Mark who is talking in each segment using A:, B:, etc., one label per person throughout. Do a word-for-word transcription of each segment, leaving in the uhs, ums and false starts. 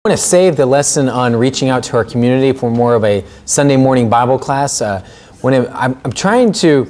A: I'm going to save the lesson on reaching out to our community for more of a Sunday morning Bible class. Uh, when it, I'm, I'm trying to,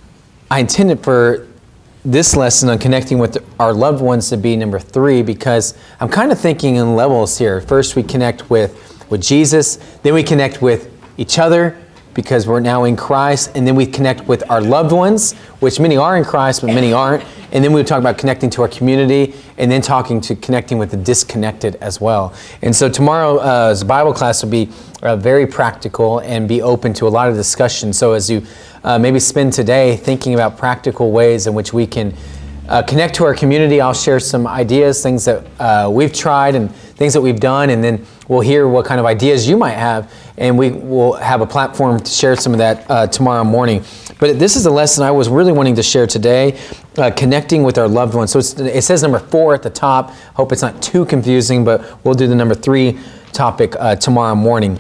A: I intended for this lesson on connecting with our loved ones to be number three, because I'm kind of thinking in levels here. First, we connect with, with Jesus, then we connect with each other, because we're now in Christ, and then we connect with our loved ones, which many are in Christ, but many aren't. And then we talk about connecting to our community, and then talking to connecting with the disconnected as well. And so tomorrow's Bible class will be uh, very practical and be open to a lot of discussion. So as you uh, maybe spend today thinking about practical ways in which we can uh, connect to our community, I'll share some ideas, things that uh, we've tried and things that we've done, and then we'll hear what kind of ideas you might have, and we will have a platform to share some of that uh, tomorrow morning. But this is a lesson I was really wanting to share today, uh, connecting with our loved ones. So it's, it says number four at the top. Hope it's not too confusing, but we'll do the number three topic uh, tomorrow morning.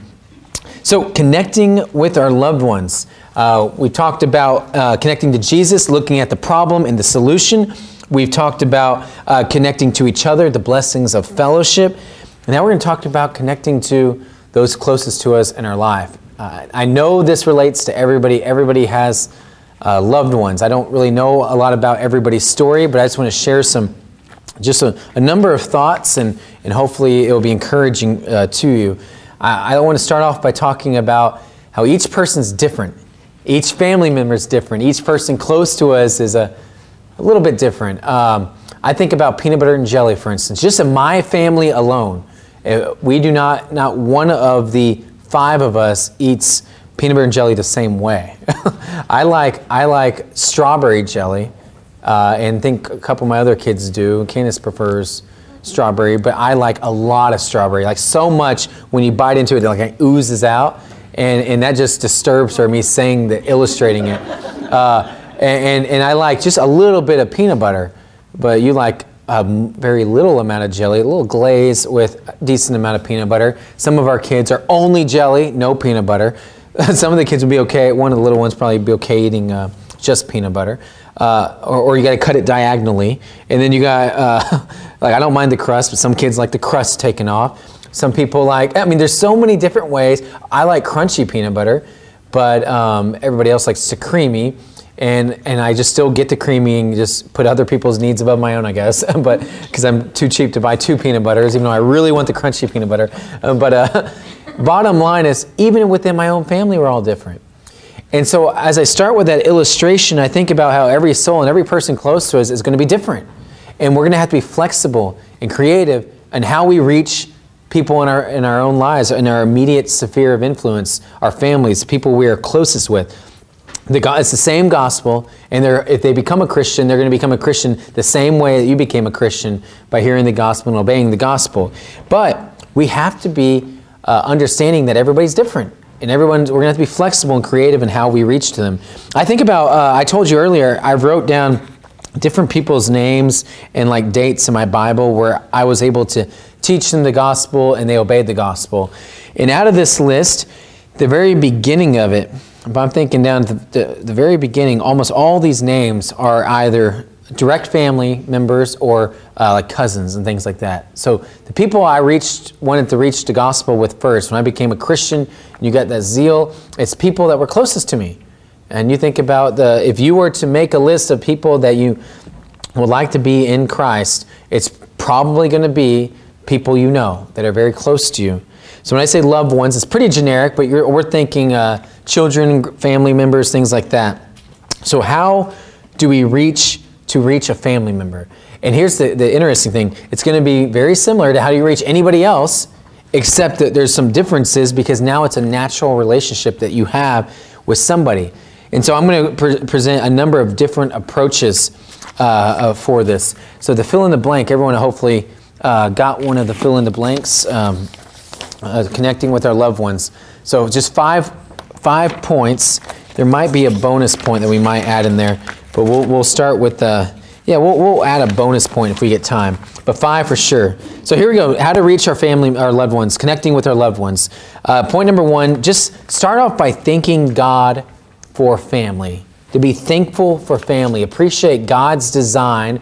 A: So connecting with our loved ones. Uh, we talked about uh, connecting to Jesus, looking at the problem and the solution. We've talked about uh, connecting to each other, the blessings of fellowship. And now we're going to talk about connecting to those closest to us in our life. Uh, I know this relates to everybody. Everybody has uh, loved ones. I don't really know a lot about everybody's story, but I just want to share some, just a, a number of thoughts, and, and hopefully it will be encouraging uh, to you. I, I want to start off by talking about how each person's different. Each family member is different. Each person close to us is a, a little bit different. Um, I think about peanut butter and jelly, for instance. Just in my family alone, we do not, not one of the five of us eats peanut butter and jelly the same way. I like I like strawberry jelly, uh, and think a couple of my other kids do. Candace prefers strawberry, but I like a lot of strawberry, like so much when you bite into it, it like it oozes out, and, and that just disturbs her, me saying that, illustrating it. Uh, and, and I like just a little bit of peanut butter, but you like a very little amount of jelly, a little glaze with a decent amount of peanut butter. Some of our kids are only jelly, no peanut butter. Some of the kids would be okay. One of the little ones probably be okay eating uh, just peanut butter. Uh, or, or you got to cut it diagonally. And then you got, uh, like I don't mind the crust, but some kids like the crust taken off. Some people like, I mean, there's so many different ways. I like crunchy peanut butter, but um, everybody else likes the creamy. And and I just still get the creamy and just put other people's needs above my own, I guess. But because I'm too cheap to buy two peanut butters, even though I really want the crunchy peanut butter. Uh, but uh, bottom line is, even within my own family, we're all different. And so as I start with that illustration, I think about how every soul and every person close to us is going to be different. And we're going to have to be flexible and creative in how we reach people in our, in our own lives, in our immediate sphere of influence, our families, people we are closest with. The, it's the same gospel, and if they become a Christian, they're going to become a Christian the same way that you became a Christian, by hearing the gospel and obeying the gospel. But we have to be uh, understanding that everybody's different, and everyone's, we're going to have to be flexible and creative in how we reach to them. I think about, uh, I told you earlier, I wrote down different people's names and like dates in my Bible where I was able to teach them the gospel and they obeyed the gospel. And out of this list, the very beginning of it, but I'm thinking down to the, the very beginning, almost all these names are either direct family members or uh, like cousins and things like that. So the people I reached, wanted to reach the gospel with first, when I became a Christian, you got that zeal, it's people that were closest to me. And you think about the, if you were to make a list of people that you would like to be in Christ, it's probably going to be people you know that are very close to you. So when I say loved ones, it's pretty generic, but you're, we're thinking uh, children, family members, things like that. So how do we reach to reach a family member? And here's the, the interesting thing. It's going to be very similar to how you reach anybody else, except that there's some differences because now it's a natural relationship that you have with somebody. And so I'm going to pre present a number of different approaches uh, uh, for this. So the fill in the blank, everyone hopefully uh, got one of the fill in the blanks. Um, Uh, connecting with our loved ones. So just five five points. There might be a bonus point that we might add in there, but we'll we'll start with the yeah we'll we'll add a bonus point if we get time. But five for sure. So here we go. How to reach our family, our loved ones, connecting with our loved ones. Uh, point number one: just start off by thanking God for family. To be thankful for family. Appreciate God's design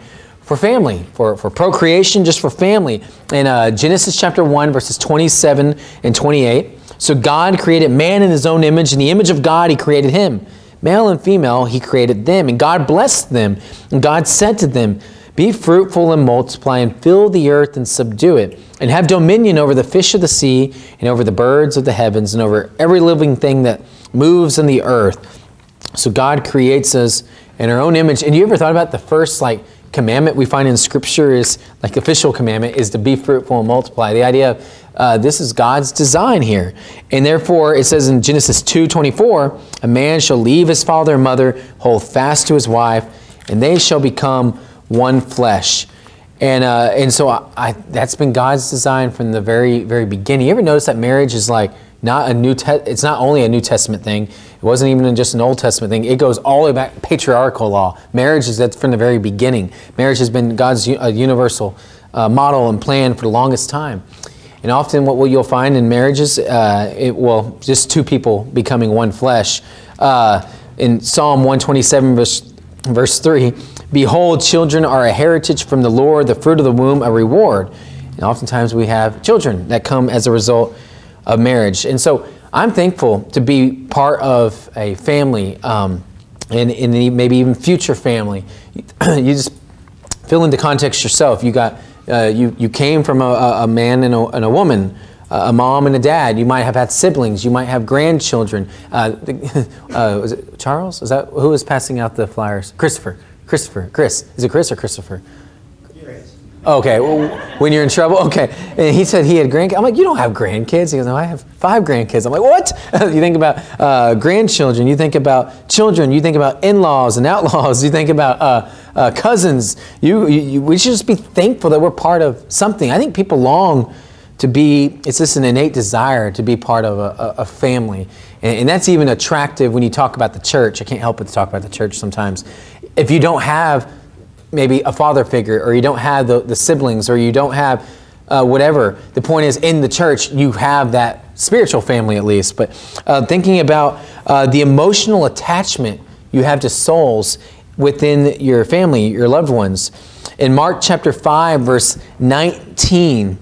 A: for family, for, for procreation, just for family. In uh, Genesis chapter one, verses twenty-seven and twenty-eight, so God created man in his own image. In the image of God, he created him. Male and female, he created them. And God blessed them. And God said to them, be fruitful and multiply and fill the earth and subdue it, and have dominion over the fish of the sea and over the birds of the heavens and over every living thing that moves in the earth. So God creates us in our own image. And you ever thought about the first like commandment we find in Scripture is, like the official commandment, is to be fruitful and multiply. The idea of uh, this is God's design here. And therefore, it says in Genesis two twenty-four, a man shall leave his father and mother, hold fast to his wife, and they shall become one flesh. And uh, and so I, I, that's been God's design from the very, very beginning. You ever notice that marriage is like not a new, te it's not only a New Testament thing. It wasn't even just an Old Testament thing. It goes all the way back, patriarchal law. Marriage is that's from the very beginning. Marriage has been God's uh, universal uh, model and plan for the longest time. And often what you'll find in marriages, uh, it will just two people becoming one flesh. Uh, in Psalm one twenty-seven, verse, verse three, behold, children are a heritage from the Lord, the fruit of the womb a reward. And oftentimes we have children that come as a result of marriage. And so I'm thankful to be part of a family, um, and, and maybe even future family. You just fill into context yourself. You got, uh, you, you came from a, a man and a, and a woman, a mom and a dad. You might have had siblings. You might have grandchildren. Uh, uh, was it Charles? Is that who is passing out the flyers? Christopher. Christopher. Chris. Is it Chris or Christopher? Chris. Okay. Well, when you're in trouble. Okay. And he said he had grandkids. I'm like, you don't have grandkids. He goes, no, I have five grandkids. I'm like, what? You think about uh, grandchildren. You think about children. You think about in-laws and outlaws. You think about uh, uh, cousins. You, you, we should just be thankful that we're part of something. I think people long to be, it's just an innate desire to be part of a, a family. And, and that's even attractive when you talk about the church. I can't help but to talk about the church sometimes. If you don't have maybe a father figure, or you don't have the, the siblings, or you don't have uh, whatever, the point is in the church you have that spiritual family at least. But uh, thinking about uh, the emotional attachment you have to souls within your family, your loved ones. In Mark chapter five, verse nineteen,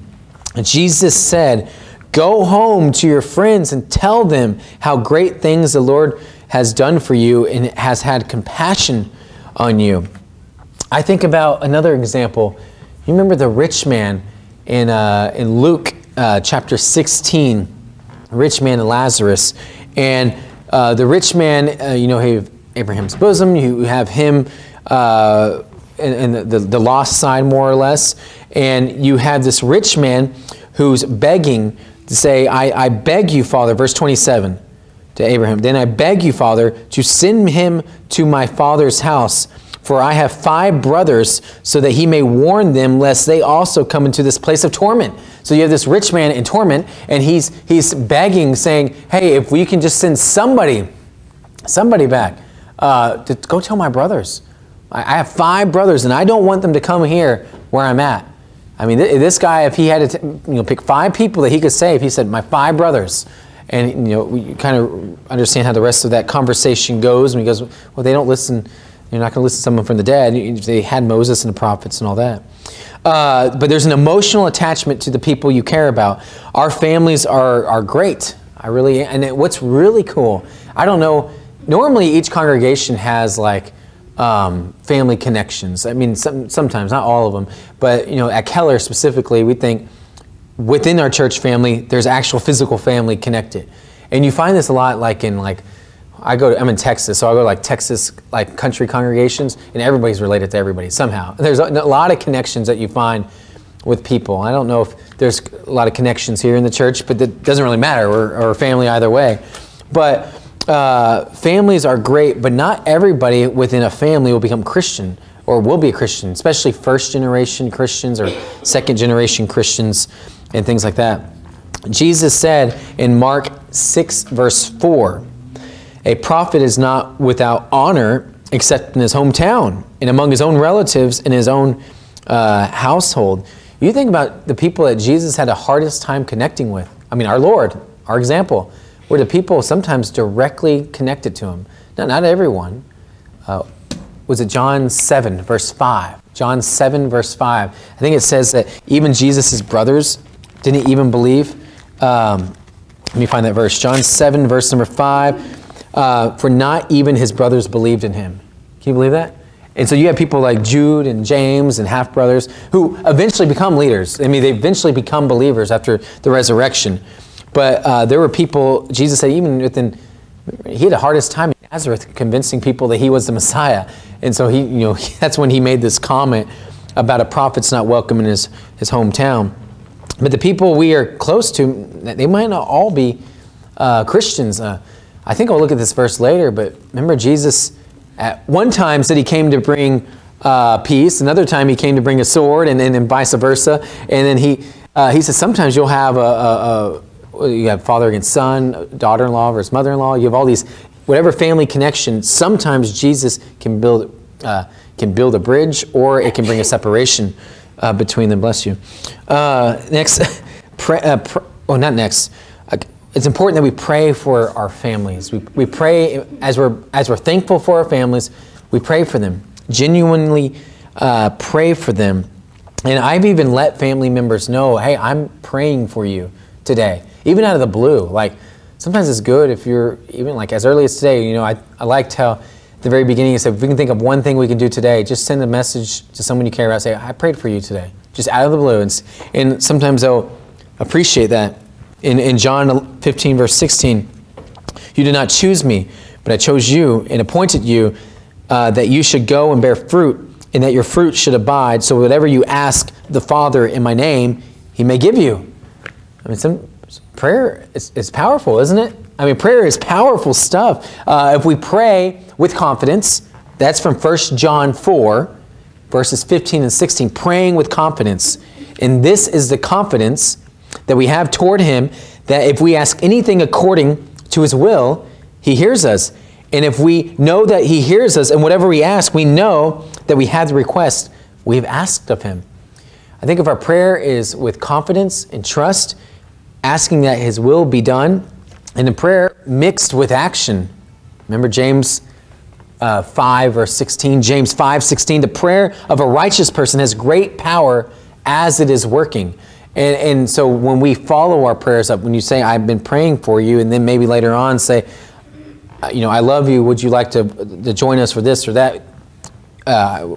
A: Jesus said, go home to your friends and tell them how great things the Lord has done for you and has had compassion on you. I think about another example. You remember the rich man in, uh, in Luke uh, chapter sixteen, rich man and Lazarus. And uh, the rich man, uh, you know, he have Abraham's bosom. You have him uh, in, in the, the, the lost side, more or less. And you have this rich man who's begging to say, I, I beg you, Father, verse twenty-seven to Abraham, then I beg you, Father, to send him to my father's house, for I have five brothers, so that he may warn them, lest they also come into this place of torment. So you have this rich man in torment, and he's, he's begging, saying, hey, if we can just send somebody, somebody back, uh, to go tell my brothers. I, I have five brothers, and I don't want them to come here where I'm at. I mean, th this guy, if he had to you know, pick five people that he could save, he said, my five brothers. And you know, we kind of understand how the rest of that conversation goes. And he goes, well, they don't listen. You're not going to listen to someone from the dead. They had Moses and the prophets and all that. Uh, but there's an emotional attachment to the people you care about. Our families are, are great. I really, and it, what's really cool, I don't know, normally each congregation has like um, family connections. I mean, some, sometimes, not all of them. But you know, at Keller specifically, we think within our church family, there's actual physical family connected. And you find this a lot like in like, I go to, I'm in Texas, so I go to like Texas like country congregations, and everybody's related to everybody somehow. There's a, a lot of connections that you find with people. I don't know if there's a lot of connections here in the church, but that doesn't really matter, or, or family either way. But uh, families are great, but not everybody within a family will become Christian or will be a Christian, especially first generation Christians or second generation Christians and things like that. Jesus said in Mark six, verse four, a prophet is not without honor except in his hometown and among his own relatives in his own uh, household. You think about the people that Jesus had the hardest time connecting with. I mean, our Lord, our example, were the people sometimes directly connected to him. Now, not everyone. Uh, was it John seven, verse five? John seven, verse five. I think it says that even Jesus' brothers didn't even believe. Um, let me find that verse. John seven, verse number five. Uh, for not even his brothers believed in him. Can you believe that? And so you have people like Jude and James and half-brothers who eventually become leaders. I mean, they eventually become believers after the resurrection. But uh, there were people, Jesus said, even within, he had the hardest time in Nazareth convincing people that he was the Messiah. And so he, you know, that's when he made this comment about a prophet's not welcome in his, his hometown. But the people we are close to, they might not all be uh, Christians. Uh, I think I'll look at this verse later, but remember Jesus at one time said he came to bring uh, peace. Another time he came to bring a sword, and then and vice versa. And then he uh, he said sometimes you'll have a, a, a you have father against son, daughter-in-law versus mother-in-law. You have all these whatever family connection. Sometimes Jesus can build uh, can build a bridge, or it can bring a separation uh, between them. Bless you. Uh, next, pray, uh, pr oh, not next. Uh, It's important that we pray for our families. We, we pray as we're, as we're thankful for our families, we pray for them. Genuinely uh, pray for them. And I've even let family members know, hey, I'm praying for you today. Even out of the blue. Like, sometimes it's good if you're, even like as early as today, you know, I, I liked how at the very beginning you said, if we can think of one thing we can do today, just send a message to someone you care about, say, I prayed for you today. Just out of the blue. And, and sometimes they'll appreciate that. In, in John fifteen, verse sixteen, you did not choose me, but I chose you and appointed you uh, that you should go and bear fruit, and that your fruit should abide, so whatever you ask the Father in my name, he may give you. I mean, some, prayer is, is powerful, isn't it? I mean, prayer is powerful stuff. Uh, if we pray with confidence, that's from First John four, verses fifteen and sixteen, praying with confidence. And this is the confidence that we have toward him, that if we ask anything according to his will, he hears us. And if we know that he hears us, and whatever we ask, we know that we have the request we've asked of him. I think if our prayer is with confidence and trust, asking that his will be done, and a prayer mixed with action. Remember James uh, five, verse sixteen, James five, sixteen, the prayer of a righteous person has great power as it is working. And, and so when we follow our prayers up, when you say, I've been praying for you, and then maybe later on say, you know, I love you, would you like to, to join us for this or that? Uh,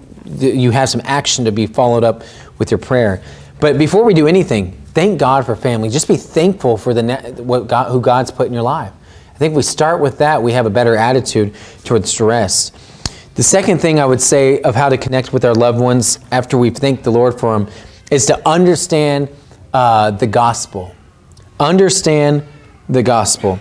A: you have some action to be followed up with your prayer. But before we do anything, thank God for family. Just be thankful for the what God, who God's put in your life. I think if we start with that, we have a better attitude towards the rest. The second thing I would say of how to connect with our loved ones after we thank the Lord for them is to understand uh, the gospel. Understand the gospel.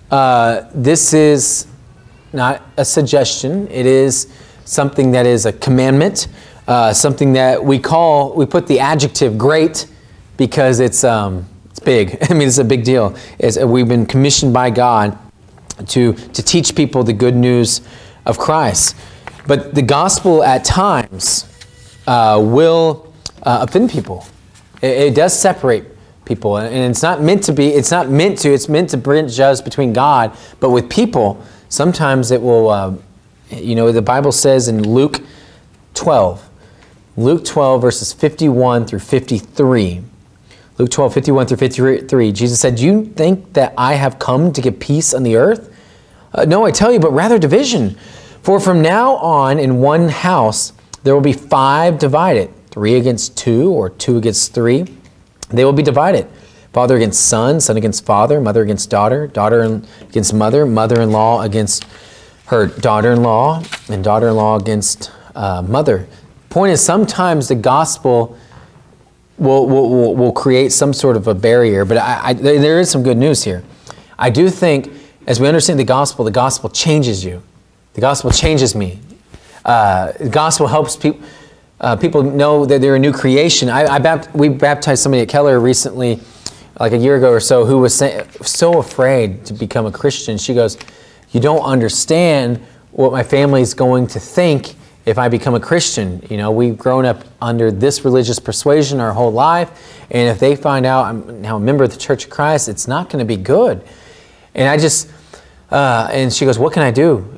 A: Uh, this is not a suggestion. It is something that is a commandment, uh, something that we call, we put the adjective great because it's, um, it's big. I mean, it's a big deal. It's, we've been commissioned by God to, to teach people the good news of Christ. But the gospel at times uh, will Uh, offend people. It, it does separate people, and it's not meant to be. It's not meant to. It's meant to bridge us between God. But with people, sometimes it will. Uh, you know, the Bible says in Luke twelve, Luke twelve verses fifty-one through fifty-three. Luke twelve, fifty-one through fifty-three. Jesus said, "Do you think that I have come to give peace on the earth? Uh, no, I tell you, but rather division. For from now on, in one house there will be five divided." Three against two, or two against three. They will be divided. Father against son, son against father, mother against daughter, daughter against mother, mother-in-law against her daughter-in-law, and daughter-in-law against uh, mother. Point is, sometimes the gospel will, will, will, will create some sort of a barrier, but I, I, there is some good news here. I do think, as we understand the gospel, the gospel changes you. The gospel changes me. Uh, the gospel helps people. Uh, people know that they're a new creation. I, I bapt we baptized somebody at Keller recently, like a year ago or so, who was say, so afraid to become a Christian. She goes, you don't understand what my family's going to think if I become a Christian. You know, we've grown up under this religious persuasion our whole life, and if they find out I'm now a member of the Church of Christ, it's not going to be good. And I just, uh, and she goes, what can I do?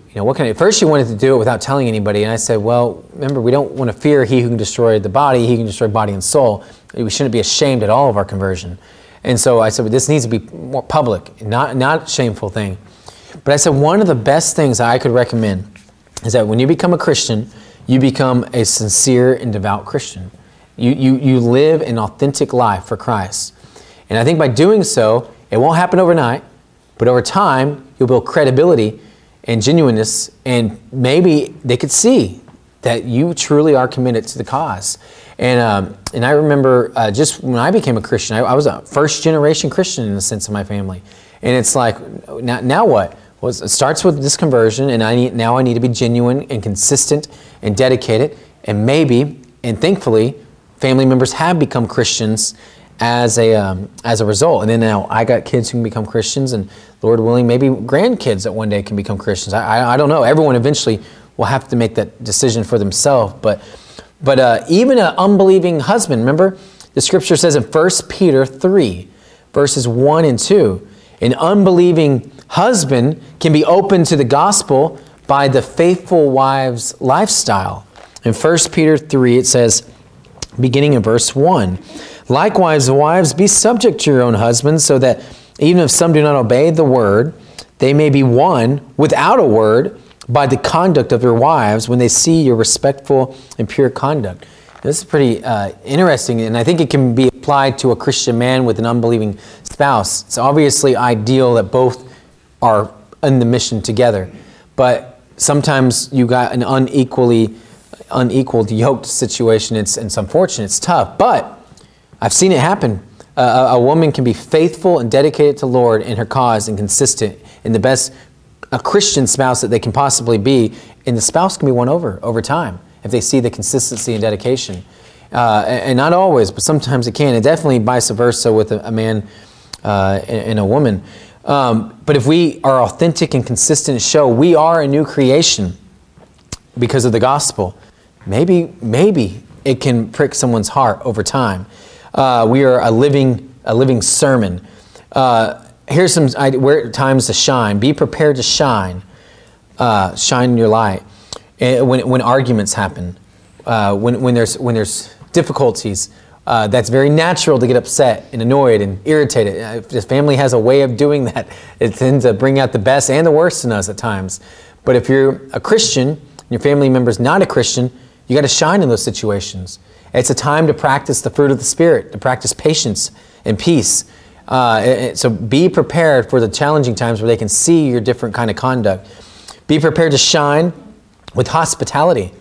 A: you know, what can I, first she wanted to do it without telling anybody, and I said, well, remember, we don't want to fear he who can destroy the body, he can destroy body and soul. We shouldn't be ashamed at all of our conversion. And so I said, well, this needs to be more public, not, not a shameful thing. But I said, one of the best things I could recommend is that when you become a Christian, you become a sincere and devout Christian. You, you, you live an authentic life for Christ. And I think by doing so, it won't happen overnight, but over time, you'll build credibility and genuineness, and maybe they could see that you truly are committed to the cause. And, um, and I remember uh, just when I became a Christian, I, I was a first generation Christian in the sense of my family. And it's like, now, now what? Well, it starts with this conversion, and I need, now I need to be genuine and consistent and dedicated. And maybe, and thankfully, family members have become Christians as a, um, as a result. And then now I got kids who can become Christians, and Lord willing, maybe grandkids that one day can become Christians. I, I, I don't know. Everyone eventually will have to make that decision for themselves. But, but uh, even an unbelieving husband, remember, the scripture says in First Peter three, verses one and two, an unbelieving husband can be open to the gospel by the faithful wife's lifestyle. In First Peter three, it says, beginning in verse one, likewise, wives, be subject to your own husbands, so that even if some do not obey the word, they may be won without a word by the conduct of your wives when they see your respectful and pure conduct. This is pretty uh, interesting, and I think it can be applied to a Christian man with an unbelieving spouse. It's obviously ideal that both are in the mission together, but sometimes you got an unequally unequaled yoked situation. It's, it's unfortunate, it's tough, but I've seen it happen. Uh, a, a woman can be faithful and dedicated to Lord in her cause and consistent in the best a Christian spouse that they can possibly be, and the spouse can be won over over time if they see the consistency and dedication. Uh, and, and not always, but sometimes it can, and definitely vice versa with a, a man uh, and, and a woman. Um, but if we are authentic and consistent, show we are a new creation because of the gospel, maybe, maybe it can prick someone's heart over time. Uh, we are a living, a living sermon. Uh, here's some I, where times to shine. Be prepared to shine. Uh, shine your light. And when when arguments happen, uh, when when there's when there's difficulties, uh, that's very natural to get upset and annoyed and irritated. If the family has a way of doing that, it tends to bring out the best and the worst in us at times. But if you're a Christian, and your family member's not a Christian, you got to shine in those situations. It's a time to practice the fruit of the Spirit, to practice patience and peace. Uh, so be prepared for the challenging times where they can see your different kind of conduct. Be prepared to shine with hospitality.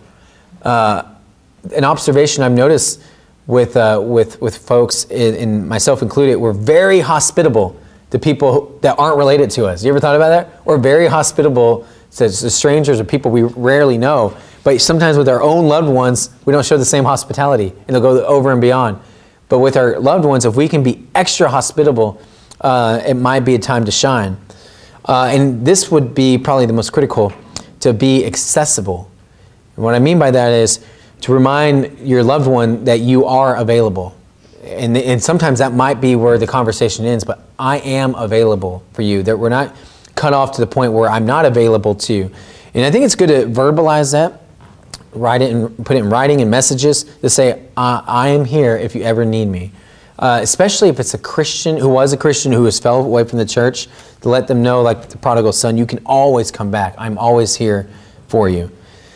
A: Uh, an observation I've noticed with uh, with with folks, in, in myself included, we're very hospitable to people that aren't related to us. You ever thought about that? We're very hospitable to strangers or people we rarely know. But sometimes with our own loved ones, we don't show the same hospitality, and they'll go over and beyond. But with our loved ones, if we can be extra hospitable, uh, it might be a time to shine. Uh, and this would be probably the most critical, to be accessible. And what I mean by that is to remind your loved one that you are available. And, and sometimes that might be where the conversation ends, but I am available for you. That we're not cut off to the point where I'm not available to you. And I think it's good to verbalize that. Write it and put it in writing and messages to say, I, I am here if you ever need me. Uh, especially if it's a Christian who was a Christian who has fell away from the church, to let them know, like the prodigal son, you can always come back. I'm always here for you.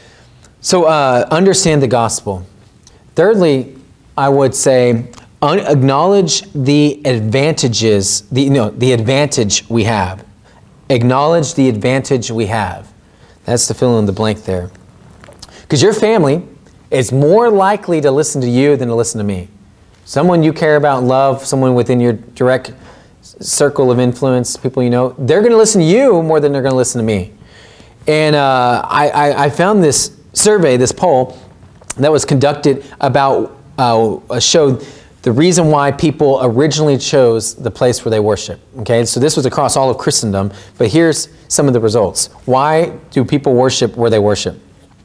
A: So uh, understand the gospel. Thirdly, I would say un- acknowledge the advantages, the, no, the advantage we have. Acknowledge the advantage we have. That's the fill in the blank there. Because your family is more likely to listen to you than to listen to me. Someone you care about and love, someone within your direct circle of influence, people you know, they're going to listen to you more than they're going to listen to me. And uh, I, I, I found this survey, this poll, that was conducted about, uh, showed the reason why people originally chose the place where they worship. Okay, so this was across all of Christendom, but here's some of the results. Why do people worship where they worship?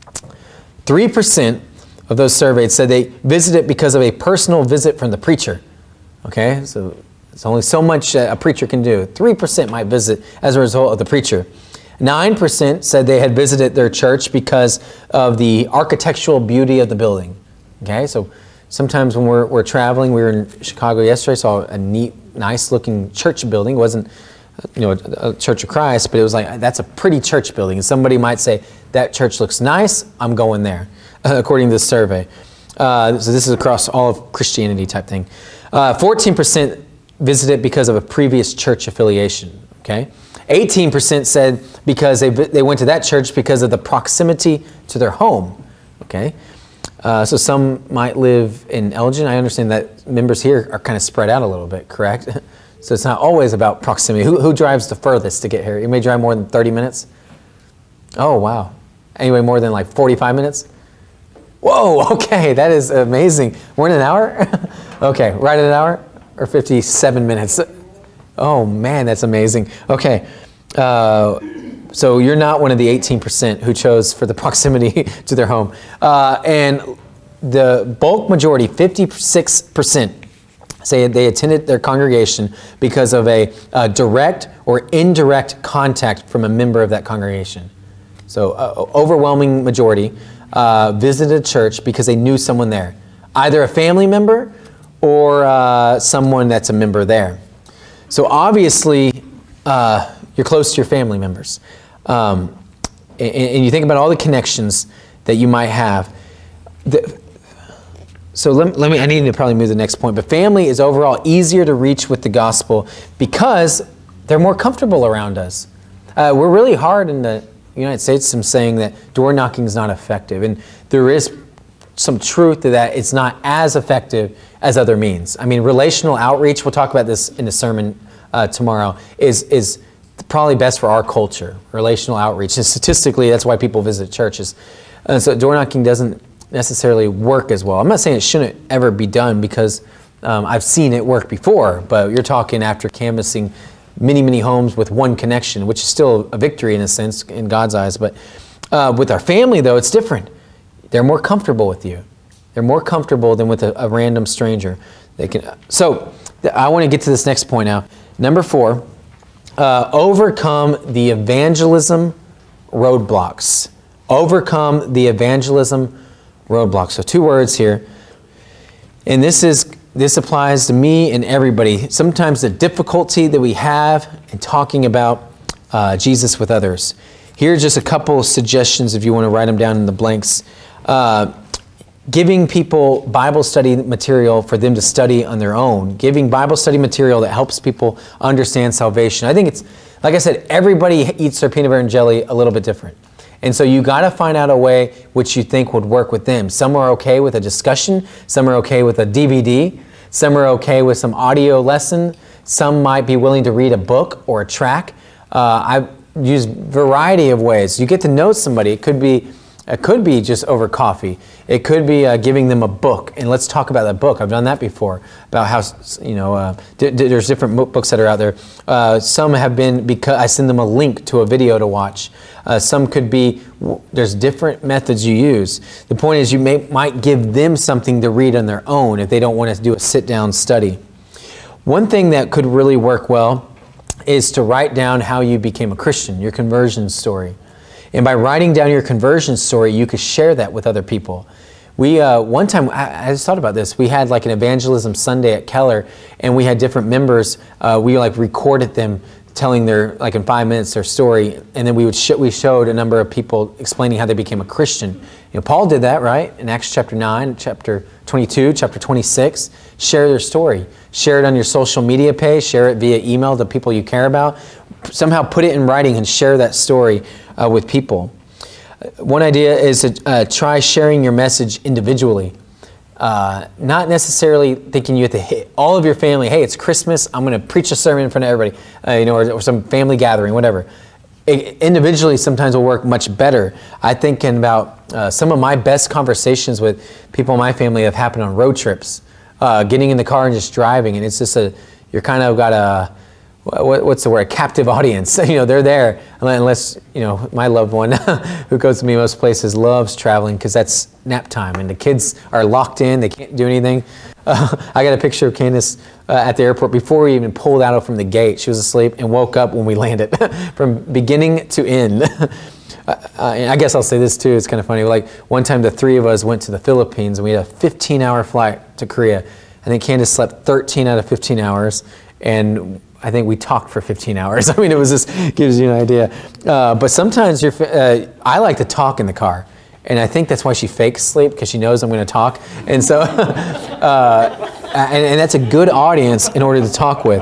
A: three percent of those surveyed said they visited because of a personal visit from the preacher. Okay, so it's only so much a preacher can do. three percent might visit as a result of the preacher. nine percent said they had visited their church because of the architectural beauty of the building. Okay, so sometimes when we're, we're traveling, we were in Chicago yesterday, saw a neat, nice looking church building. It wasn't, you know, a, a Church of Christ, but it was like, that's a pretty church building. And somebody might say, that church looks nice, I'm going there, according to this survey. Uh, so this is across all of Christianity type thing. Uh, fourteen percent visited because of a previous church affiliation, okay? eighteen percent said because they, they went to that church because of the proximity to their home, okay? Uh, so some might live in Elgin. I understand that members here are kind of spread out a little bit, correct? So it's not always about proximity. Who, who drives the furthest to get here? You may drive more than thirty minutes? Oh, wow. Anyway, more than like forty-five minutes? Whoa, okay, that is amazing. More than an hour? Okay, right at an hour? Or fifty-seven minutes? Oh man, that's amazing. Okay, uh, so you're not one of the eighteen percent who chose for the proximity to their home. Uh, and the bulk majority, fifty-six percent, say they attended their congregation because of a, a direct or indirect contact from a member of that congregation. So uh, overwhelming majority uh, visited church because they knew someone there, either a family member or uh, someone that's a member there. So obviously, uh, you're close to your family members. Um, and, and you think about all the connections that you might have. The, so let, let me, I need to probably move to the next point, but family is overall easier to reach with the gospel because they're more comfortable around us. Uh, we're really hard in the United States from saying that door knocking is not effective. And there is some truth to that. It's not as effective as other means. I mean, relational outreach, we'll talk about this in the sermon uh, tomorrow, is, is probably best for our culture, relational outreach. And statistically, that's why people visit churches. And so door knocking doesn't necessarily work as well. I'm not saying it shouldn't ever be done because um, I've seen it work before, but you're talking after canvassing many, many homes with one connection, which is still a victory in a sense in God's eyes. But uh, with our family, though, it's different. They're more comfortable with you. They're more comfortable than with a, a random stranger. They can. So I want to get to this next point now. Number four, uh, overcome the evangelism roadblocks. Overcome the evangelism roadblocks. So two words here. And this is this applies to me and everybody. Sometimes the difficulty that we have in talking about uh, Jesus with others. Here are just a couple of suggestions if you want to write them down in the blanks. Uh, giving people Bible study material for them to study on their own. Giving Bible study material that helps people understand salvation. I think it's, like I said, everybody eats their peanut butter and jelly a little bit different. And so you got to find out a way which you think would work with them. Some are okay with a discussion. Some are okay with a D V D. Some are okay with some audio lesson. Some might be willing to read a book or a track. Uh, I've used a variety of ways. You get to know somebody. It could be It could be just over coffee. It could be uh, giving them a book, and let's talk about that book. I've done that before, about how, you know, uh, d d there's different books that are out there. Uh, some have been because I send them a link to a video to watch. Uh, some could be, there's different methods you use. The point is you may, might give them something to read on their own if they don't want to do a sit-down study. One thing that could really work well is to write down how you became a Christian, your conversion story. And by writing down your conversion story, you could share that with other people. We, uh, one time, I, I just thought about this. We had like an evangelism Sunday at Keller, and we had different members. Uh, we like recorded them telling their, like in five minutes, their story. And then we would sh we showed a number of people explaining how they became a Christian. You know, Paul did that, right? In Acts chapter nine, chapter twenty-two, chapter twenty-six. Share their story. Share it on your social media page. Share it via email to people you care about. Somehow put it in writing and share that story uh, with people. One idea is to uh, try sharing your message individually. Uh, not necessarily thinking you have to hit all of your family. Hey, it's Christmas. I'm going to preach a sermon in front of everybody, uh, you know, or, or some family gathering, whatever. It, individually, sometimes will work much better. I think about uh, some of my best conversations with people in my family have happened on road trips. Uh, getting in the car and just driving, and it's just a you're kind of got a what, what's the word, a captive audience. You know, they're there unless, you know, my loved one who goes to me most places loves traveling because that's nap time and the kids are locked in, they can't do anything. Uh, I got a picture of Candace uh, at the airport before we even pulled out from the gate. She was asleep and woke up when we landed from beginning to end. Uh, I guess I'll say this too, it's kind of funny. Like one time the three of us went to the Philippines and we had a fifteen hour flight to Korea. I think Candace slept thirteen out of fifteen hours and I think we talked for fifteen hours. I mean, it was just, gives you an idea. Uh, but sometimes you're, uh, I like to talk in the car. And I think that's why she fakes sleep, because she knows I'm going to talk. And so, uh, and, and that's a good audience in order to talk with.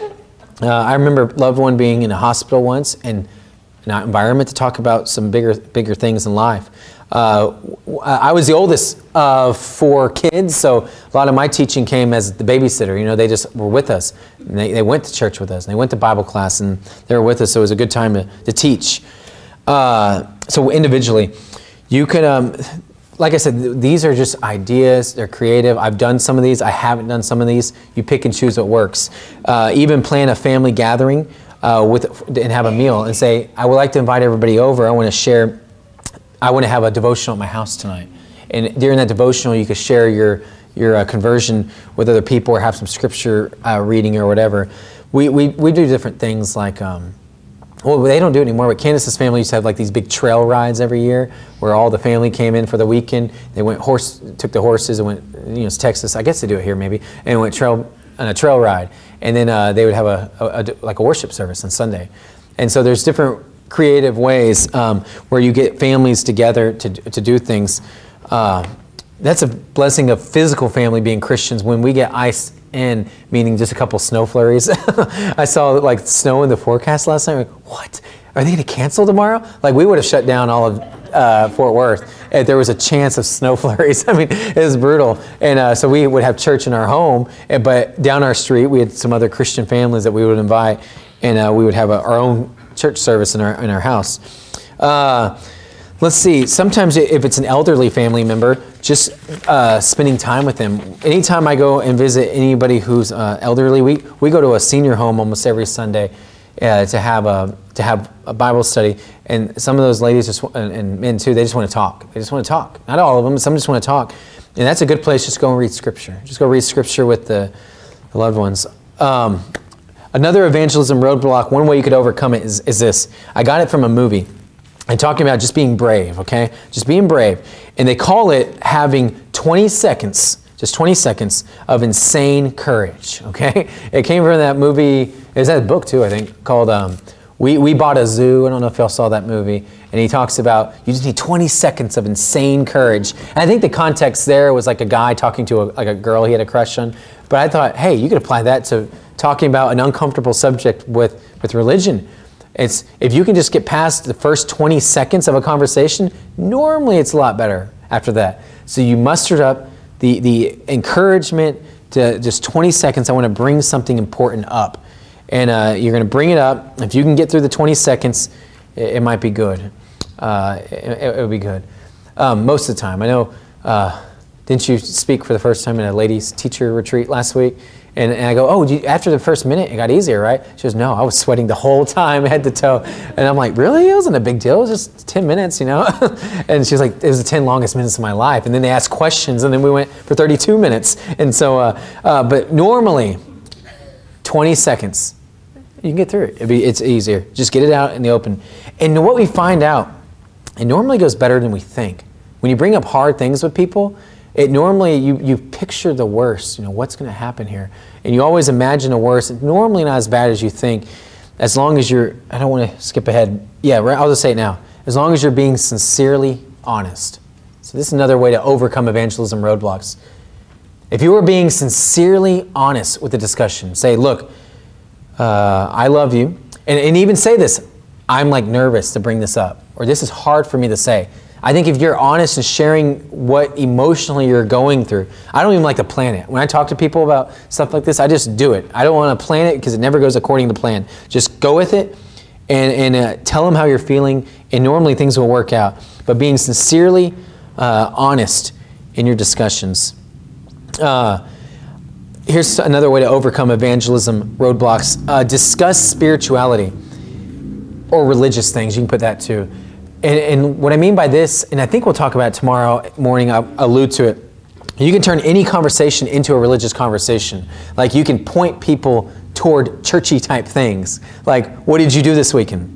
A: Uh, I remember a loved one being in a hospital once and an environment to talk about some bigger, bigger things in life. Uh, I was the oldest of four kids, so a lot of my teaching came as the babysitter. You know, they just were with us. And they, they went to church with us, and they went to Bible class, and they were with us, so it was a good time to, to teach. Uh, so individually, you could, um, like I said, these are just ideas. They're creative. I've done some of these. I haven't done some of these. You pick and choose what works. Uh, even plan a family gathering uh, with and have a meal and say, I would like to invite everybody over. I want to share. I want to have a devotional at my house tonight. And during that devotional, you could share your your uh, conversion with other people or have some scripture uh, reading or whatever. We, we, we do different things like, um, well, they don't do it anymore, but Candace's family used to have like these big trail rides every year where all the family came in for the weekend. They went horse, took the horses and went, you know, to Texas. I guess they do it here maybe, and went trail on a trail ride. And then uh, they would have a, a, a like a worship service on Sunday. And so there's different creative ways um, where you get families together to, to do things. Uh, that's a blessing of physical family being Christians. When we get iced in, meaning just a couple snow flurries. I saw like snow in the forecast last night. Like, what? Are they going to cancel tomorrow? Like we would have shut down all of uh, Fort Worth if there was a chance of snow flurries. I mean, it was brutal. And uh, so we would have church in our home, but down our street we had some other Christian families that we would invite, and uh, we would have a, our own church service in our in our house. Uh, let's see. Sometimes if it's an elderly family member, just uh, spending time with them. Anytime I go and visit anybody who's uh, elderly, we we go to a senior home almost every Sunday uh, to have a to have a Bible study. And some of those ladies just and, and men too, they just want to talk. They just want to talk. Not all of them, but some just want to talk. And that's a good place. Just go and read Scripture. Just go read Scripture with the, the loved ones. Um, Another evangelism roadblock, one way you could overcome it is, is this. I got it from a movie. And talking about just being brave, okay? Just being brave. And they call it having twenty seconds, just twenty seconds of insane courage, okay? It came from that movie, it was that book too, I think, called um, we, we Bought a Zoo. I don't know if y'all saw that movie. And he talks about you just need twenty seconds of insane courage. And I think the context there was like a guy talking to a, like a girl he had a crush on. But I thought, hey, you could apply that to talking about an uncomfortable subject with, with religion. It's, if you can just get past the first twenty seconds of a conversation, normally it's a lot better after that. So you mustered up the, the encouragement to just twenty seconds, I want to bring something important up. And uh, you're going to bring it up. If you can get through the twenty seconds, it, it might be good. Uh, it, it would be good. Um, most of the time. I know, uh, didn't you speak for the first time in a ladies' teacher retreat last week? And, and I go, oh, you, after the first minute, it got easier, right? She goes, no, I was sweating the whole time, head to toe. And I'm like, really? It wasn't a big deal. It was just ten minutes, you know? And she's like, it was the ten longest minutes of my life. And then they asked questions, and then we went for thirty-two minutes. And so, uh, uh, but normally, twenty seconds, you can get through it. It'd be, it's easier. Just get it out in the open. And what we find out, it normally goes better than we think. When you bring up hard things with people, it normally, you, you picture the worst, you know, what's going to happen here. And you always imagine the worst. It's normally not as bad as you think, as long as you're, I don't want to skip ahead. Yeah, right, I'll just say it now. As long as you're being sincerely honest. So this is another way to overcome evangelism roadblocks. If you are being sincerely honest with the discussion, say, look, uh, I love you. And, and even say this, I'm like nervous to bring this up, or this is hard for me to say. I think if you're honest and sharing what emotionally you're going through, I don't even like to plan it. When I talk to people about stuff like this, I just do it. I don't want to plan it because it never goes according to plan. Just go with it and, and uh, tell them how you're feeling, and normally things will work out. But being sincerely uh, honest in your discussions. Uh, here's another way to overcome evangelism roadblocks. Uh, discuss spirituality or religious things. You can put that too. And, and what I mean by this, and I think we'll talk about it tomorrow morning, I'll allude to it. You can turn any conversation into a religious conversation. Like you can point people toward churchy type things. Like, what did you do this weekend?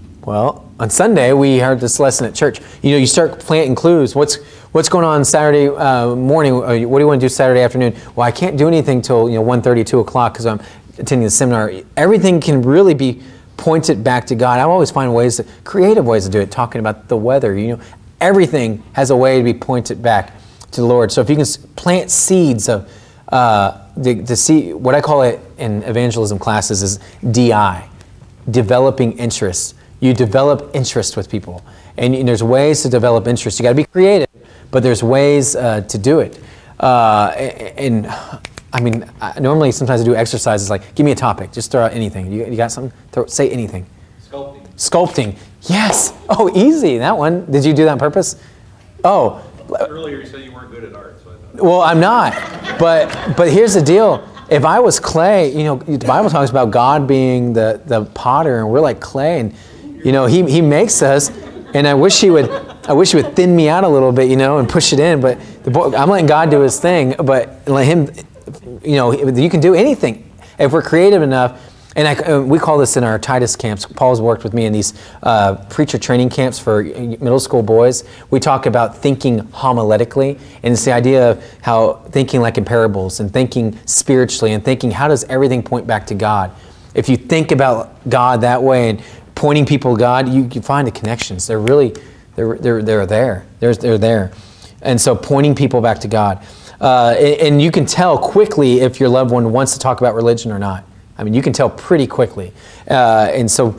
A: Well, on Sunday, we heard this lesson at church. You know, you start planting clues. What's what's going on Saturday uh, morning? What do you want to do Saturday afternoon? Well, I can't do anything till, you know, one thirty, two o'clock because I'm attending the seminar. Everything can really be pointed back to God. I always find ways, to, creative ways to do it, talking about the weather. You know, everything has a way to be pointed back to the Lord. So if you can plant seeds of, uh, the, the seed, what I call it in evangelism classes is D I, developing interest. You develop interest with people. And, and there's ways to develop interest. You got to be creative, but there's ways uh, to do it. Uh, and, I mean, I, normally sometimes I do exercises like, give me a topic. Just throw out anything. You, you got something? Throw, say anything.
B: Sculpting.
A: Sculpting. Yes. Oh, easy. That one. Did you do that on purpose? Oh.
B: Earlier you said you weren't good at art. So I thought.
A: Well, I'm not. But, but here's the deal. If I was clay, you know, the Bible talks about God being the, the potter and we're like clay. And, you know, he, he makes us. And I wish he would, I wish he would thin me out a little bit, you know, and push it in. But the boy, I'm letting God do his thing. But let him, you know, you can do anything if we're creative enough. And I, we call this in our Titus camps. Paul's worked with me in these uh, preacher training camps for middle school boys. We talk about thinking homiletically, and it's the idea of how thinking like in parables and thinking spiritually and thinking how does everything point back to God. If you think about God that way and pointing people to God, you, you find the connections. They're really, they're, they're, they're there. They're, they're there. And so pointing people back to God. Uh, and, and you can tell quickly if your loved one wants to talk about religion or not. I mean, you can tell pretty quickly. Uh, and so,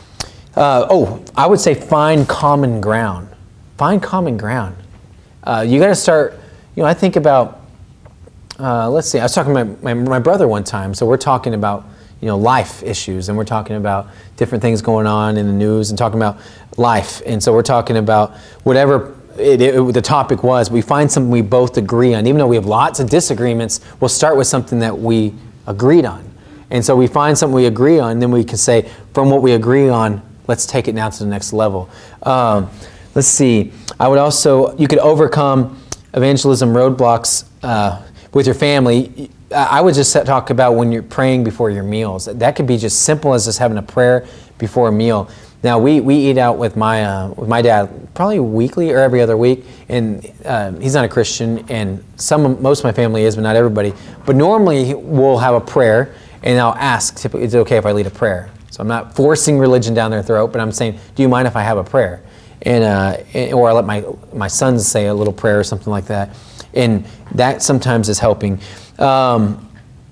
A: uh, oh, I would say find common ground. Find common ground. Uh, you got to start, you know, I think about, uh, let's see, I was talking to my, my, my brother one time. So we're talking about, you know, life issues, and we're talking about different things going on in the news and talking about life. And so we're talking about whatever It, it, the topic was, we find something we both agree on. Even though we have lots of disagreements, we'll start with something that we agreed on. And so we find something we agree on, and then we can say, from what we agree on, let's take it now to the next level. Um, let's see. I would also, you could overcome evangelism roadblocks uh, with your family. I would just talk about when you're praying before your meals. That could be just simple as just having a prayer before a meal. Now we, we eat out with my uh, with my dad probably weekly or every other week, and uh, he's not a Christian, and some most of my family is, but not everybody. But normally we'll have a prayer, and I'll ask, typically, is it okay if I lead a prayer? So I'm not forcing religion down their throat, but I'm saying, do you mind if I have a prayer? And, uh, and or I let my my sons say a little prayer or something like that, and that sometimes is helping. Um,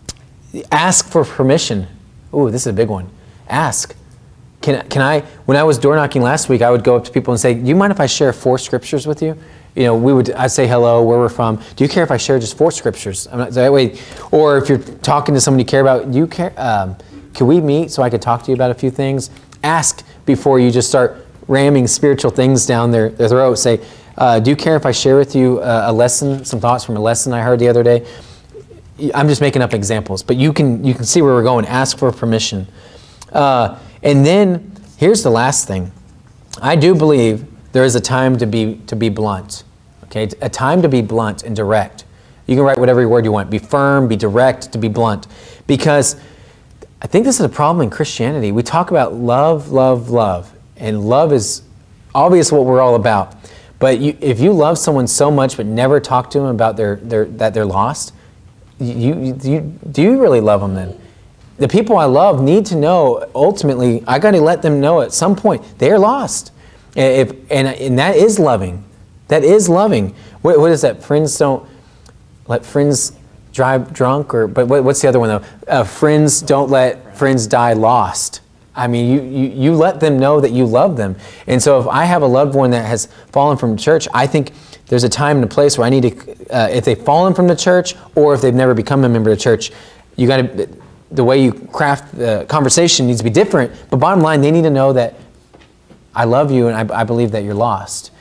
A: ask for permission. Ooh, this is a big one. Ask. Can, can I, when I was door knocking last week, I would go up to people and say, do you mind if I share four scriptures with you? You know, we would, I'd say hello, where we're from. Do you care if I share just four scriptures? I'm not, that way, or if you're talking to someone you care about, you care, um, can we meet so I could talk to you about a few things? Ask before you just start ramming spiritual things down their, their throat. Say, uh, do you care if I share with you uh, a lesson, some thoughts from a lesson I heard the other day? I'm just making up examples, but you can, you can see where we're going. Ask for permission. Uh, And then, here's the last thing. I do believe there is a time to be to be blunt, okay? A time to be blunt and direct. You can write whatever word you want. Be firm, be direct, to be blunt. Because I think this is a problem in Christianity. We talk about love, love, love. And love is obvious what we're all about. But you, if you love someone so much but never talk to them about their, their, that they're lost, you, you, do you really love them then? The people I love need to know, ultimately, I got to let them know at some point, they're lost. If, and, and that is loving. That is loving. What, what is that? Friends don't, let friends drive drunk, or, but what, what's the other one though? Uh, friends don't let friends die lost. I mean, you, you, you let them know that you love them. And so if I have a loved one that has fallen from church, I think there's a time and a place where I need to, uh, if they've fallen from the church, or if they've never become a member of the church, you got to, the way you craft the conversation needs to be different, but bottom line, they need to know that I love you and I, I believe that you're lost.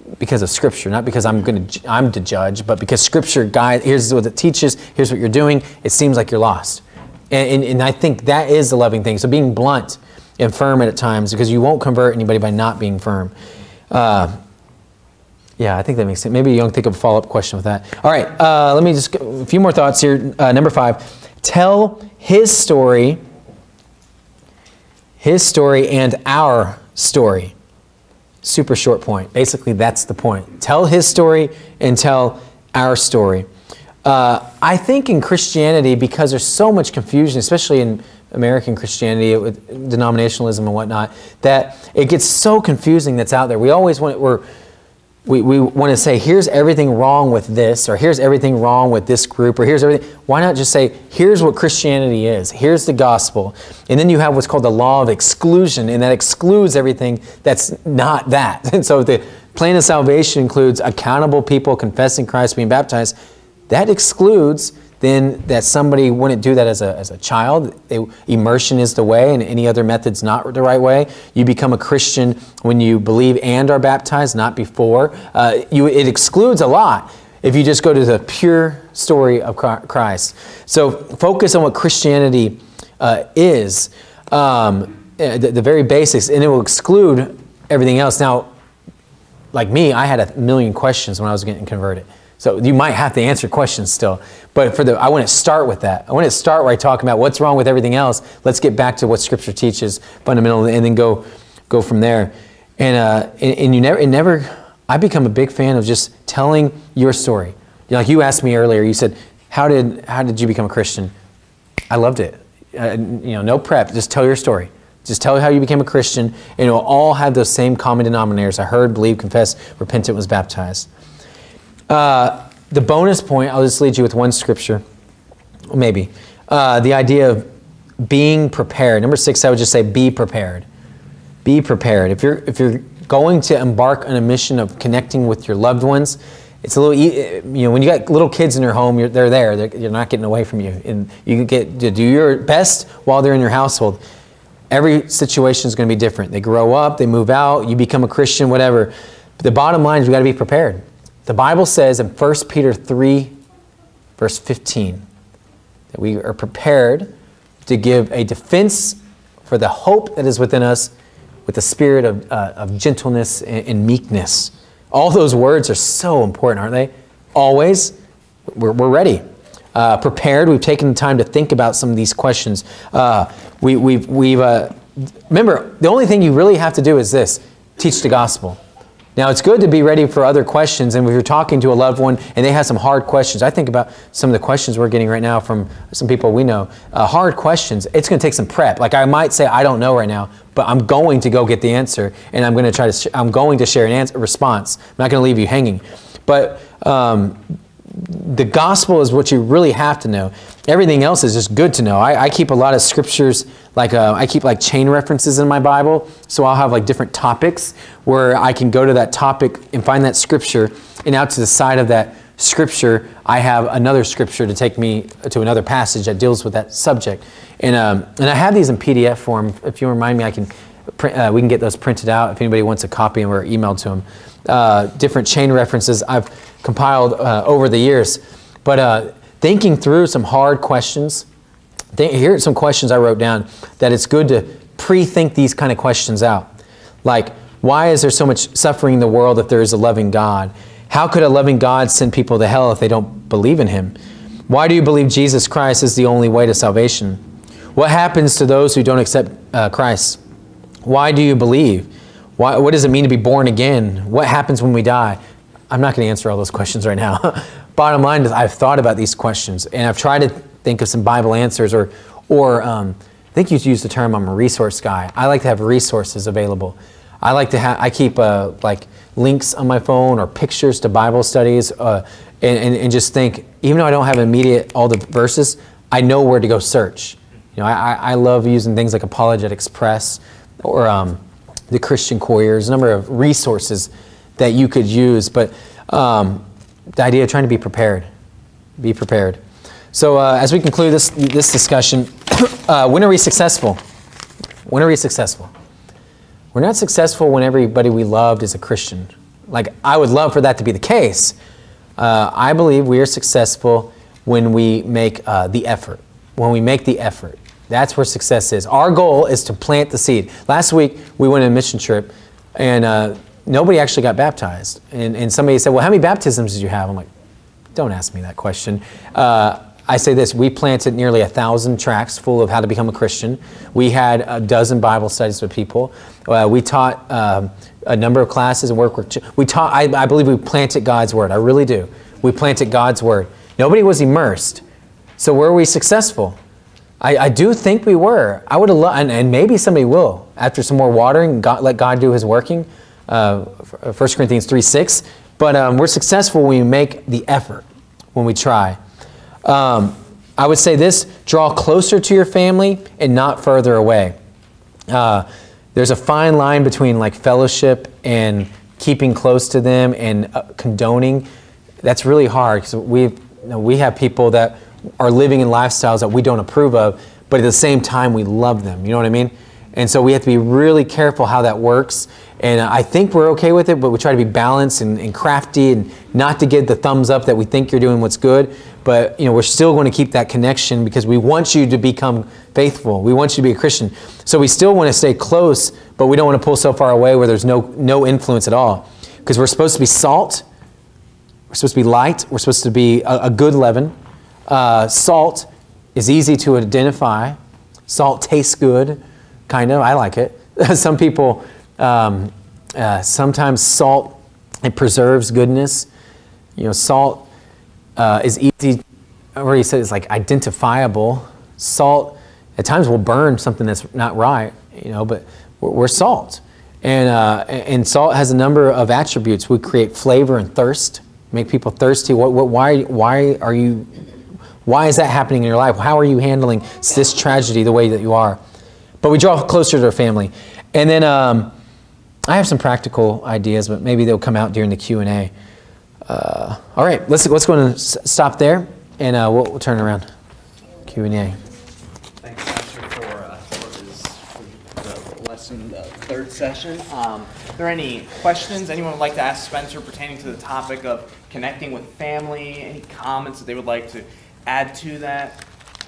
A: because of Scripture, not because I'm going to I'm to judge, but because Scripture guide. Here's what it teaches. Here's what you're doing. It seems like you're lost, and, and and I think that is the loving thing. So being blunt and firm at times, because you won't convert anybody by not being firm. Uh, yeah, I think that makes sense. Maybe you don't think of a follow-up question with that. All right, uh, let me just go, a few more thoughts here. Uh, number five, tell his story, his story, and our story. Super short point. Basically, that's the point. Tell his story and tell our story. Uh, I think in Christianity, because there's so much confusion, especially in American Christianity with denominationalism and whatnot, that it gets so confusing that's out there. We always want we're we, we want to say, here's everything wrong with this, or here's everything wrong with this group, or here's everything. Why not just say, here's what Christianity is, here's the gospel, and then you have what's called the law of exclusion, and that excludes everything that's not that. And so the plan of salvation includes accountable people confessing Christ, being baptized. That excludes then that somebody wouldn't do that as a, as a child. They, immersion is the way, and any other method's not the right way. You become a Christian when you believe and are baptized, not before. Uh, you, it excludes a lot if you just go to the pure story of Christ. So focus on what Christianity uh, is, um, the, the very basics, and it will exclude everything else. Now, like me, I had a million questions when I was getting converted. So you might have to answer questions still, but for the I want to start with that. I want to start where I talk about what's wrong with everything else. Let's get back to what Scripture teaches fundamentally, and then go go from there. And uh, and, and you never, it never. I become a big fan of just telling your story. Like you asked me earlier, you said, "How did how did you become a Christian?" I loved it. Uh, you know, no prep. Just tell your story. Just tell how you became a Christian, and it will all have those same common denominators. I heard, believed, confessed, repented, was baptized. Uh, the bonus point, I'll just lead you with one scripture, maybe. Uh, the idea of being prepared. Number six, I would just say be prepared. Be prepared. If you're, if you're going to embark on a mission of connecting with your loved ones, it's a little, you know, when you got little kids in your home, you're, they're there. They're, you're not getting away from you. And you get to do your best while they're in your household. Every situation is going to be different. They grow up, they move out, you become a Christian, whatever. But the bottom line is we've got to be prepared. The Bible says in First Peter three, verse fifteen, that we are prepared to give a defense for the hope that is within us with a spirit of, uh, of gentleness and, and meekness. All those words are so important, aren't they? Always, we're, we're ready. Uh, prepared, we've taken the time to think about some of these questions. Uh, we, we've, we've uh, remember, the only thing you really have to do is this, teach the gospel. Now, it's good to be ready for other questions, and if you're talking to a loved one and they have some hard questions, I think about some of the questions we're getting right now from some people we know, uh, hard questions, it's going to take some prep. Like I might say, I don't know right now, but I'm going to go get the answer, and I'm going to try to, I'm going to share an answer, a response. I'm not going to leave you hanging. But um, the gospel is what you really have to know. Everything else is just good to know. I, I keep a lot of scriptures, like uh, I keep like chain references in my Bible, so I'll have like different topics where I can go to that topic and find that scripture, and out to the side of that scripture, I have another scripture to take me to another passage that deals with that subject. And um, and I have these in P D F form. If you remind me, I can print, uh, we can get those printed out if anybody wants a copy, and we're emailed to them. Uh, different chain references I've compiled uh, over the years. But uh, thinking through some hard questions, think, here are some questions I wrote down that it's good to pre-think these kind of questions out. Like, why is there so much suffering in the world if there is a loving God? How could a loving God send people to hell if they don't believe in Him? Why do you believe Jesus Christ is the only way to salvation? What happens to those who don't accept uh, Christ? Why do you believe? Why, what does it mean to be born again? What happens when we die? I'm not going to answer all those questions right now. Bottom line is I've thought about these questions, and I've tried to think of some Bible answers, or, or um, I think you used the term, I'm a resource guy. I like to have resources available. I like to have, I keep uh, like links on my phone or pictures to Bible studies, uh, and, and, and just think, even though I don't have immediate all the verses, I know where to go search. You know, I, I love using things like Apologetics Press, or um, the Christian Couriers, a number of resources that you could use. But um, the idea of trying to be prepared, be prepared. So uh, as we conclude this, this discussion, uh, when are we successful? When are we successful? We're not successful when everybody we loved is a Christian. Like, I would love for that to be the case. Uh, I believe we are successful when we make uh, the effort. When we make the effort. That's where success is. Our goal is to plant the seed. Last week, we went on a mission trip, and uh, nobody actually got baptized. And, and somebody said, well, how many baptisms did you have? I'm like, don't ask me that question. Uh, I say this, we planted nearly a thousand tracts full of how to become a Christian. We had a dozen Bible studies with people. Uh, we taught um, a number of classes and work with, we taught, I, I believe we planted God's Word. I really do. We planted God's Word. Nobody was immersed. So were we successful? I, I do think we were. I would have loved, and, and maybe somebody will, after some more watering, God, let God do His working, uh, First Corinthians three six. But um, we're successful when we make the effort, when we try. Um, I would say this, draw closer to your family and not further away. Uh, there's a fine line between like fellowship and keeping close to them and uh, condoning. That's really hard because we you know, we have people that are living in lifestyles that we don't approve of, but at the same time we love them. You know what I mean? And so we have to be really careful how that works. And I think we're okay with it, but we try to be balanced and, and crafty and not to give the thumbs up that we think you're doing what's good. But you know, we're still going to keep that connection because we want you to become faithful. We want you to be a Christian. So we still want to stay close, but we don't want to pull so far away where there's no, no influence at all. Because we're supposed to be salt. We're supposed to be light. We're supposed to be a, a good leaven. Uh, salt is easy to identify. Salt tastes good, kind of. I like it. Some people, um, uh, sometimes salt, it preserves goodness. You know, salt uh, is easy, or you said it's like identifiable. Salt, at times will burn something that's not right, you know, but we're, we're salt. And, uh, and salt has a number of attributes. We create flavor and thirst, make people thirsty. What, what, why, why are you... Why is that happening in your life? How are you handling this tragedy the way that you are? But we draw closer to our family. And then um, I have some practical ideas, but maybe they'll come out during the Q and A. Uh, all right, let's, let's go and stop there, and uh, we'll, we'll turn around. Q and A.
C: Thanks, Pastor, for, uh, for, this, for the lesson, the third session. Um, are there any questions anyone would like to ask Spencer pertaining to the topic of connecting with family? Any comments that they would like to add to that?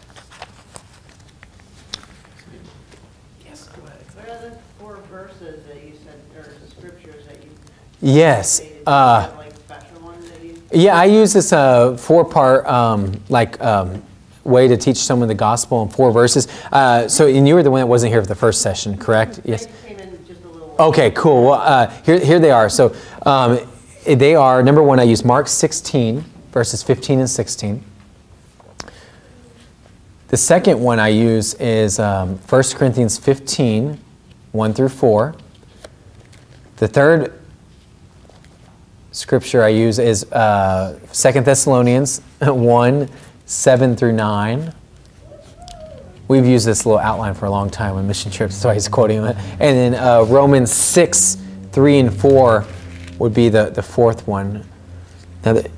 C: Yes, go ahead.
D: What are the four verses that you said, or scriptures that you
A: Yes.
D: stated?
A: Uh,
D: Do you have, like special ones that you?
A: yeah, I use this uh, four-part um, like um, way to teach someone the gospel in four verses. Uh, so, and you were the one that wasn't here for the first session, correct? Yes.
D: I came in just a little.
A: Okay, cool. Well, uh, here, here they are. So um, they are, number one, I use Mark sixteen, verses fifteen and sixteen. The second one I use is um, First Corinthians fifteen, one through four. The third scripture I use is uh, Second Thessalonians one, seven through nine. We've used this little outline for a long time on mission trips, so he's quoting it. And then uh, Romans six, three and four would be the, the fourth one. Now, the,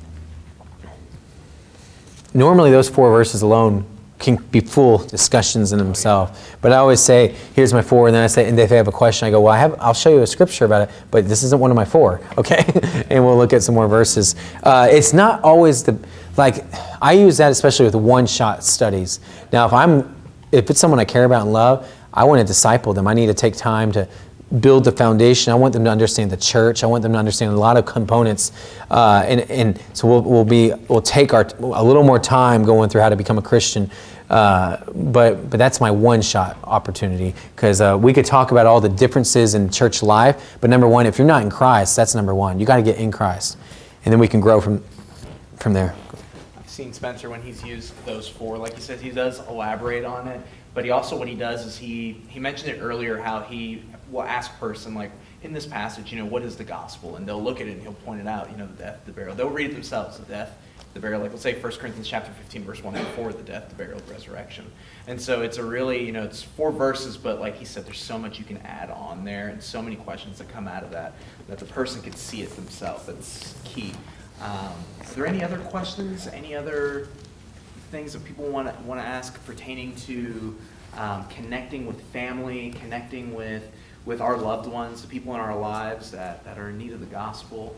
A: normally those four verses alone can be full discussions in themselves. But I always say, here's my four, and then I say, and if they have a question, I go, well, I have, I'll show you a scripture about it, but this isn't one of my four, okay? And we'll look at some more verses. Uh, it's not always the, like, I use that especially with one-shot studies. Now, if I'm, if it's someone I care about and love, I want to disciple them. I need to take time to build the foundation. I want them to understand the church. I want them to understand a lot of components, uh, and and so we'll we'll be we'll take our a little more time going through how to become a Christian. Uh, but but that's my one-shot opportunity, because uh, we could talk about all the differences in church life. But number one, if you're not in Christ, that's number one. You got to get in Christ, and then we can grow from from there.
C: I've seen Spencer when he's used those four, like he says, he does elaborate on it. But he also, what he does is he he mentioned it earlier, how he will ask a person, like, in this passage, you know, what is the gospel? And they'll look at it and he'll point it out, you know, the death, the burial. They'll read it themselves, the death, the burial. Like, let's say First Corinthians chapter fifteen, verse one through four, the death, the burial, the resurrection. And so it's a really, you know, it's four verses, but like he said, there's so much you can add on there and so many questions that come out of that, that the person can see it themselves. That's key. Um, are there any other questions, any other things that people want to want to ask pertaining to um, connecting with family, connecting with with our loved ones, the people in our lives that, that are in need of the gospel.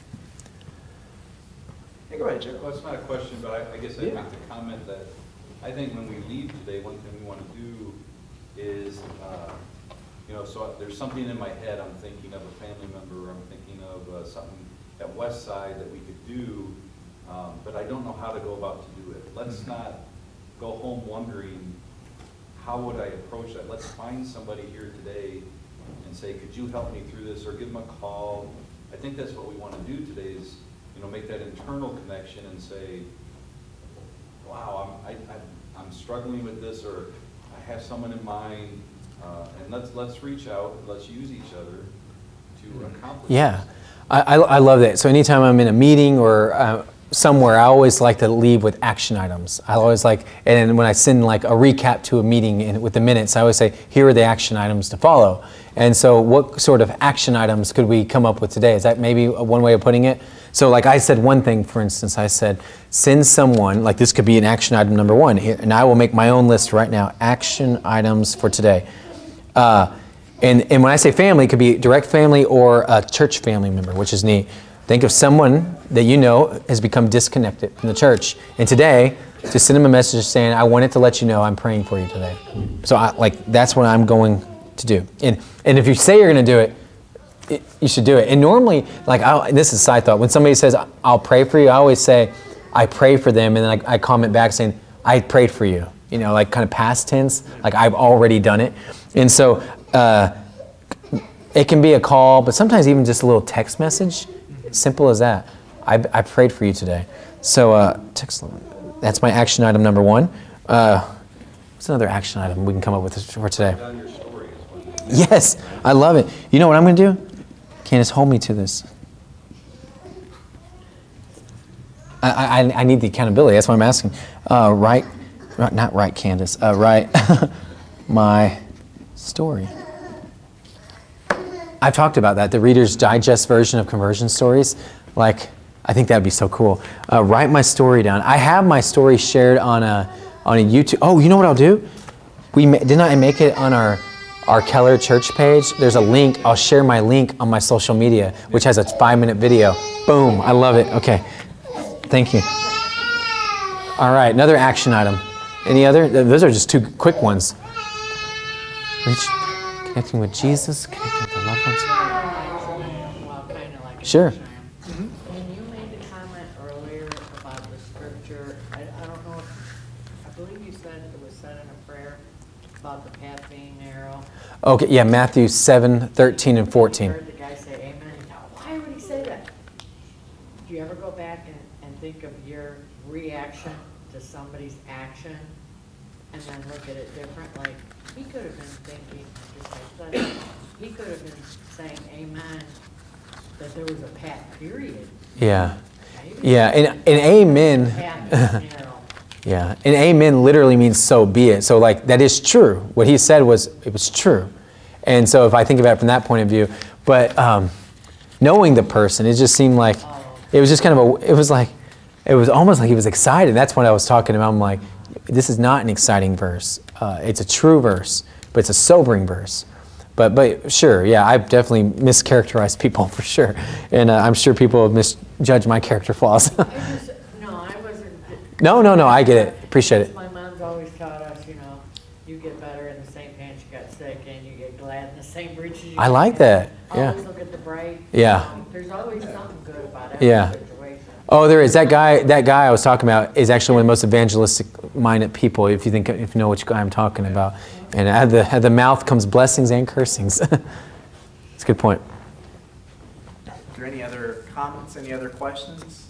C: Hey, go ahead, Joe.
B: Well, it's not a question, but I, I guess I'd
C: Yeah.
B: make the comment that I think when we leave today, one thing we want to do is, uh, you know, so there's something in my head, I'm thinking of a family member, or I'm thinking of uh, something at West Side that we could do, um, but I don't know how to go about to do it. Let's
C: Mm-hmm.
B: not go home wondering, how would I approach that? Let's find somebody here today and say, could you help me through this, or give them a call. I think that's what we want to do today is, you know, make that internal connection and say, wow, I'm, I, I, I'm struggling with this, or I have someone in mind, uh, and let's, let's reach out and let's use each other to accomplish
A: Yeah,
B: this.
A: I, I, I love that. So anytime I'm in a meeting or uh, somewhere, I always like to leave with action items. I always like, and when I send like a recap to a meeting in, with the minutes, I always say, here are the action items to follow. And so what sort of action items could we come up with today? Is that maybe a, one way of putting it? So like I said one thing, for instance, I said, send someone, like this could be an action item number one here, and I will make my own list right now, action items for today. Uh, and, and when I say family, it could be direct family or a church family member, which is neat. Think of someone that you know has become disconnected from the church. And today, just send them a message saying, I wanted to let you know I'm praying for you today. So I, like that's what I'm going to do. And, and if you say you're going to do it, it, you should do it. And normally, like I'll, and this is a side thought, when somebody says, I'll pray for you, I always say, I pray for them. And then I, I comment back saying, I prayed for you. You know, like kind of past tense, like I've already done it. And so uh, it can be a call, but sometimes even just a little text message. Simple as that. I, I prayed for you today. So uh, text, that's my action item number one. Uh, what's another action item we can come up with for today?
B: Down your story is one thing.
A: Yes, I love it. You know what I'm going to do? Candace, hold me to this. I, I, I need the accountability. That's why I'm asking. Uh, write, not write, Candace. Uh, write my story. I've talked about that, the Reader's Digest version of conversion stories. Like, I think that'd be so cool. Uh, write my story down. I have my story shared on a on a YouTube. Oh, you know what I'll do? We ma- didn't I make it on our our Keller Church page? There's a link. I'll share my link on my social media, which has a five-minute video. Boom! I love it. Okay, thank you. All right, another action item. Any other? Those are just two quick ones. Reach, connecting with Jesus, connecting with the loved ones.
D: Well, kind of like. an
A: Sure.
D: action item. When you made the comment earlier about the scripture, I, I don't know, if- I believe you said it was said in a prayer about the path being narrow.
A: Okay, yeah, Matthew seven, thirteen, and
D: I
A: fourteen.
D: heard the guy say amen. Now, why would he say that? Do you ever go back and, and think of your reaction to somebody's action and then look at it different? Like, he could have been thinking, just like that, he could have been saying amen, that there was a path, period.
A: Yeah.
D: Maybe.
A: Yeah, and, and amen.
D: Path is narrow.
A: Yeah, and amen literally means so be it. So like that is true. What he said was, it was true. And so if I think about it from that point of view, but um, knowing the person, it just seemed like, it was just kind of a, it was like, it was almost like he was excited. That's what I was talking about. I'm like, this is not an exciting verse. Uh, it's a true verse, but it's a sobering verse. But but sure, yeah, I've definitely mischaracterized people for sure. And uh, I'm sure people have misjudged my character flaws.
D: I just, no, I wasn't.
A: No, no, no, I get it. Appreciate it.
D: My mom's always taught us, you know, you get better in the same pants you got sick in, you get glad in the same breeches you
A: I
D: got
A: like
D: in.
A: that, yeah.
D: Always look at the bright.
A: Yeah.
D: you know, There's always something good about every
A: Yeah.
D: situation.
A: Oh, there is. That guy That guy I was talking about is actually one of the most evangelistic-minded people, if you think, if you know which guy I'm talking about. And out of the, out of the mouth comes blessings and cursings. That's a good point.
C: Are there any other comments, any other questions?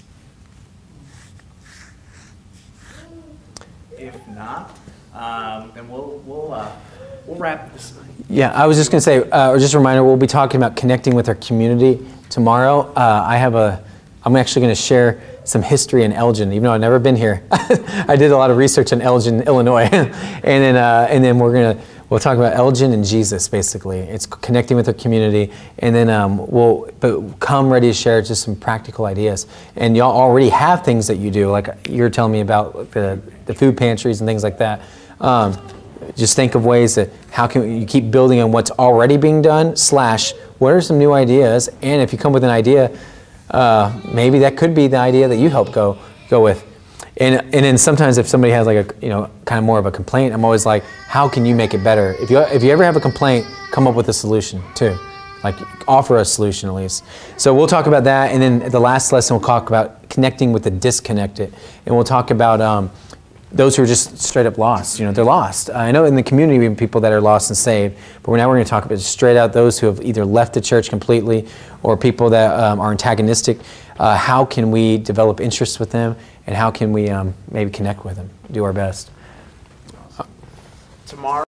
C: If not, um, then we'll, we'll, uh, we'll wrap this.
A: Yeah, I was just going to say, uh, or just a reminder, we'll be talking about connecting with our community tomorrow. Uh, I have a, I'm actually going to share some history in Elgin, even though I've never been here. I did a lot of research in Elgin, Illinois, and then uh, and then we're gonna we'll talk about Elgin and Jesus. Basically, it's connecting with the community, and then um, we'll but come ready to share just some practical ideas. And y'all already have things that you do, like you're telling me about the the food pantries and things like that. Um, just think of ways that how can you keep building on what's already being done, slash, what are some new ideas? And if you come with an idea, uh, maybe that could be the idea that you help go go with. And, and then sometimes if somebody has like a, you know, kind of more of a complaint, I'm always like, how can you make it better? If you, if you ever have a complaint, come up with a solution too. Like offer a solution at least. So we'll talk about that, and then the last lesson we'll talk about connecting with the disconnected. And we'll talk about um, those who are just straight up lost. You know, they're lost. I know in the community we have people that are lost and saved, but now we're going to talk about straight out those who have either left the church completely or people that um, are antagonistic. Uh, how can we develop interest with them, and how can we um, maybe connect with them, do our best?
C: Tomorrow.